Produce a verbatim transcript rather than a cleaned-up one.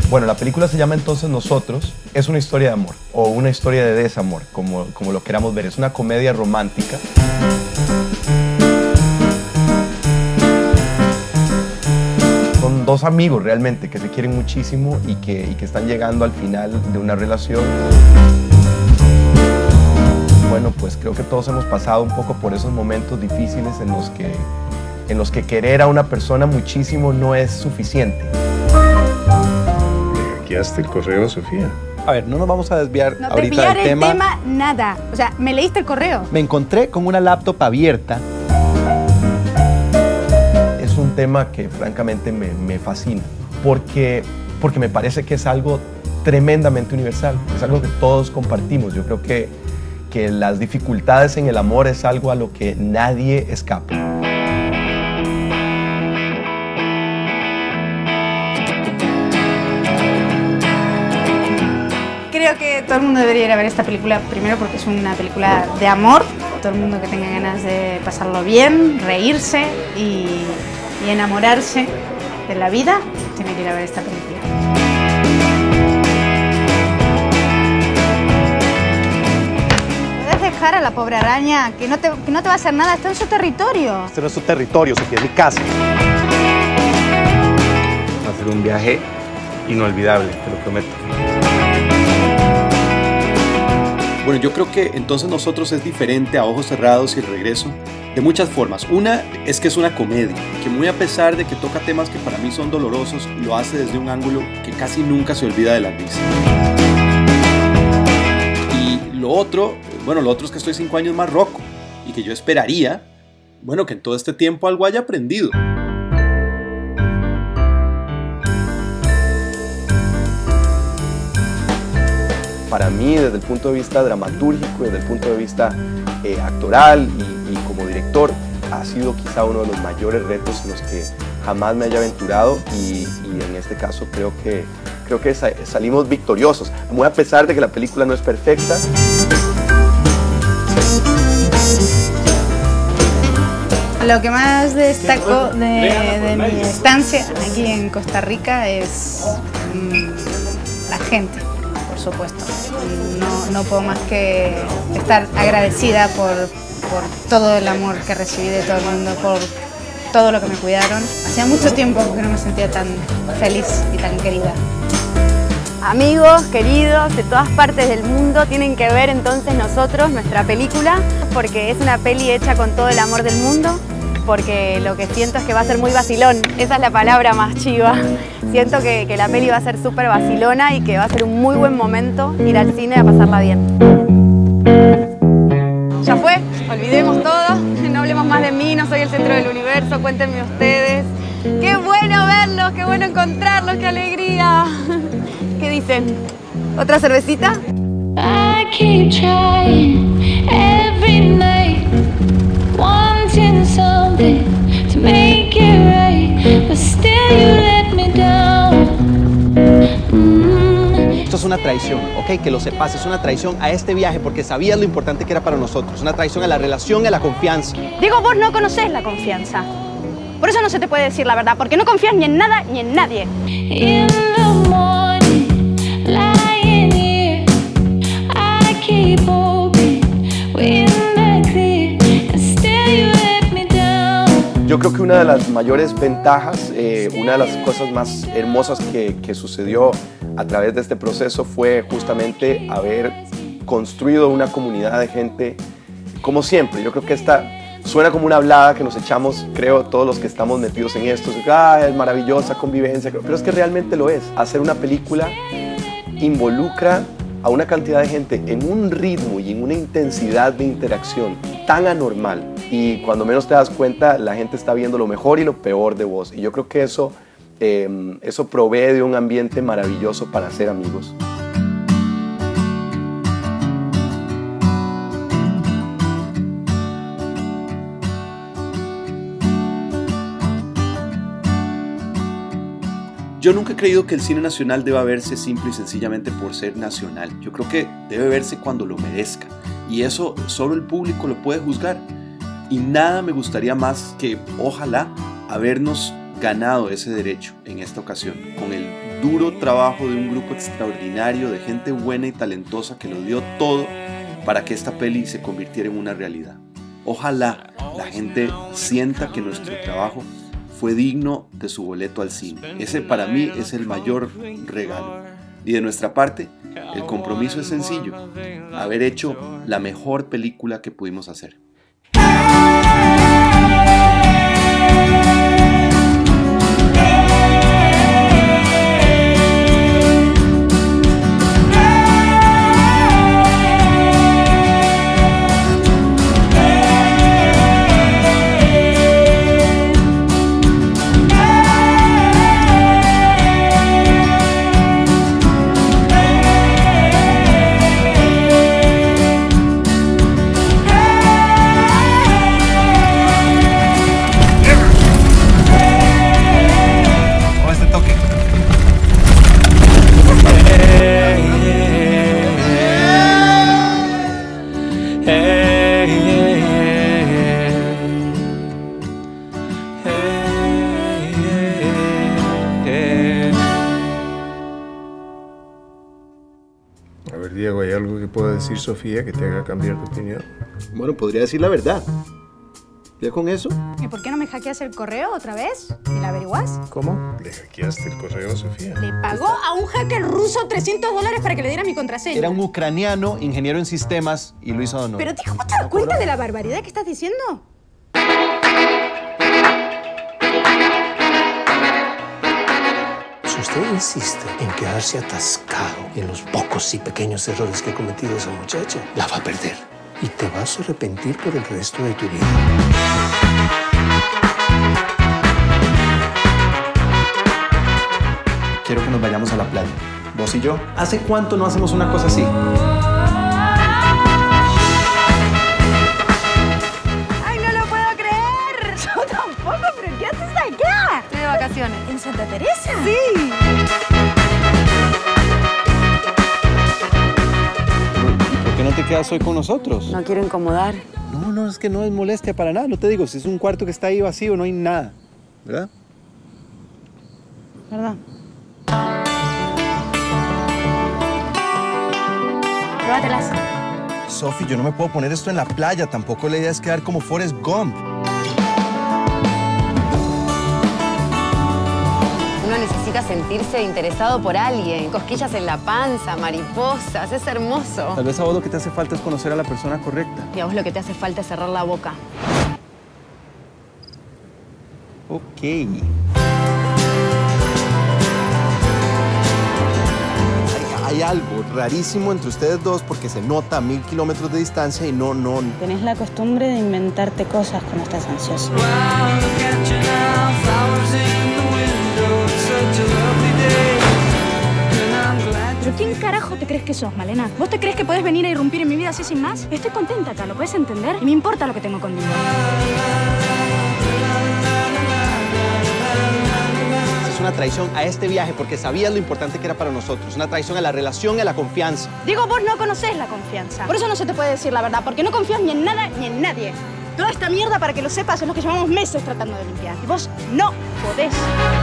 Bueno, la película se llama entonces Nosotros. Es una historia de amor o una historia de desamor, como, como lo queramos ver. Es una comedia romántica. Son dos amigos realmente que se quieren muchísimo y que, y que están llegando al final de una relación. Bueno, pues creo que todos hemos pasado un poco por esos momentos difíciles en los que, en los que querer a una persona muchísimo no es suficiente. Aquí hasta el correo, Sofía. A ver, no nos vamos a desviar No te ahorita desviar del el tema. tema nada. O sea, ¿me leíste el correo? Me encontré con una laptop abierta. Es un tema que francamente me, me fascina, porque, porque me parece que es algo tremendamente universal, es algo que todos compartimos. Yo creo que, que las dificultades en el amor es algo a lo que nadie escapa. Creo que todo el mundo debería ir a ver esta película, primero porque es una película de amor. Todo el mundo que tenga ganas de pasarlo bien, reírse y, y enamorarse de la vida, tiene que ir a ver esta película. ¿Puedes dejar a la pobre araña que no te, que no te va a hacer nada? Está en su territorio. Este no es su territorio, Sofía, es mi casa. Va a ser un viaje inolvidable, te lo prometo. Bueno, yo creo que entonces Nosotros es diferente a Ojos Cerrados y El Regreso de muchas formas. Una es que es una comedia, que muy a pesar de que toca temas que para mí son dolorosos, lo hace desde un ángulo que casi nunca se olvida de la risa. Y lo otro, bueno, lo otro es que estoy cinco años más roco y que yo esperaría, bueno, que en todo este tiempo algo haya aprendido. Para mí, desde el punto de vista dramatúrgico, desde el punto de vista eh, actoral y, y como director, ha sido quizá uno de los mayores retos en los que jamás me haya aventurado y, y en este caso creo que, creo que sa salimos victoriosos, muy a pesar de que la película no es perfecta. Lo que más destaco de, de mi estancia aquí en Costa Rica es mmm, la gente. Por supuesto, no, no puedo más que estar agradecida por, por todo el amor que recibí de todo el mundo, por todo lo que me cuidaron. Hacía mucho tiempo que no me sentía tan feliz y tan querida. Amigos, queridos de todas partes del mundo, tienen que ver entonces Nosotros, nuestra película, porque es una peli hecha con todo el amor del mundo, porque lo que siento es que va a ser muy vacilón, esa es la palabra más chiva. Siento que, que la peli va a ser súper vacilona y que va a ser un muy buen momento ir al cine a pasarla bien. Ya fue, olvidemos todo, no hablemos más de mí, no soy el centro del universo, cuéntenme ustedes. ¡Qué bueno verlos, qué bueno encontrarlos, qué alegría! ¿Qué dicen? ¿Otra cervecita? I keep trying every night, wanting something to make it right, but still you let me down. Mm. Esto es una traición, ¿ok? Que lo sepas, es una traición a este viaje porque sabías lo importante que era para nosotros, una traición a la relación y a la confianza. Digo, vos no conocés la confianza. Por eso no se te puede decir la verdad, porque no confías ni en nada ni en nadie. In the morning, lying here, I keep hoping we're in the clear, and still you let me down. Yo creo que una de las mayores ventajas, eh, una de las cosas más hermosas que, que sucedió a través de este proceso fue justamente haber construido una comunidad de gente como siempre. Yo creo que esta suena como una hablada que nos echamos, creo, todos los que estamos metidos en esto. Ah, es maravillosa convivencia, pero es que realmente lo es. Hacer una película involucra a una cantidad de gente en un ritmo y en una intensidad de interacción tan anormal. Y cuando menos te das cuenta, la gente está viendo lo mejor y lo peor de vos. Y yo creo que eso, eh, eso provee de un ambiente maravilloso para ser amigos. Yo nunca he creído que el cine nacional deba verse simple y sencillamente por ser nacional. Yo creo que debe verse cuando lo merezca. Y eso solo el público lo puede juzgar. Y nada me gustaría más que, ojalá, habernos ganado ese derecho en esta ocasión, con el duro trabajo de un grupo extraordinario de gente buena y talentosa que lo dio todo para que esta peli se convirtiera en una realidad. Ojalá la gente sienta que nuestro trabajo fue digno de su boleto al cine. Ese para mí es el mayor regalo. Y de nuestra parte, el compromiso es sencillo: haber hecho la mejor película que pudimos hacer. A ver, Diego, ¿hay algo que pueda decir Sofía que te haga cambiar de opinión? Bueno, podría decir la verdad. ¿Ya con eso? ¿Y por qué no me hackeas el correo otra vez? ¿Y la averiguás? ¿Cómo? ¿Le hackeaste el correo a Sofía? Le pagó a un hacker ruso trescientos dólares para que le diera mi contraseña. Era un ucraniano, ingeniero en sistemas, y lo hizo a honor. Pero, tío, ¿cómo te das cuenta de la barbaridad que estás diciendo? Si usted insiste en quedarse atascado en los pocos y pequeños errores que ha cometido esa muchacha, la va a perder. Y te vas a arrepentir por el resto de tu vida. Quiero que nos vayamos a la playa. Vos y yo. ¿Hace cuánto no hacemos una cosa así? ¡Ay, no lo puedo creer! Yo tampoco, pero ¿qué haces acá? Estoy de vacaciones. ¿En Santa Teresa? Sí. ¿Por qué no te quedas hoy con nosotros? No quiero incomodar. No, no, es que no es molestia para nada. No te digo, si es un cuarto que está ahí vacío, no hay nada. ¿Verdad? ¿Verdad? Pruébatelas. Sofi, yo no me puedo poner esto en la playa. Tampoco la idea es quedar como Forrest Gump. Uno necesita sentirse interesado por alguien. Cosquillas en la panza, mariposas. Es hermoso. Tal vez a vos lo que te hace falta es conocer a la persona correcta. Y a vos lo que te hace falta es cerrar la boca. Ok. Hay algo rarísimo entre ustedes dos porque se nota a mil kilómetros de distancia y no, no... Tenés la costumbre de inventarte cosas cuando estás ansioso. ¿Pero quién carajo te crees que sos, Malena? ¿Vos te crees que podés venir a irrumpir en mi vida así sin más? Estoy contenta acá, ¿lo puedes entender? Y me importa lo que tengo conmigo. Es una traición a este viaje porque sabías lo importante que era para nosotros. Una traición a la relación y a la confianza. Digo, vos no conocés la confianza. Por eso no se te puede decir la verdad, porque no confías ni en nada ni en nadie. Toda esta mierda, para que lo sepas, es lo que llevamos meses tratando de limpiar. Y vos no podés.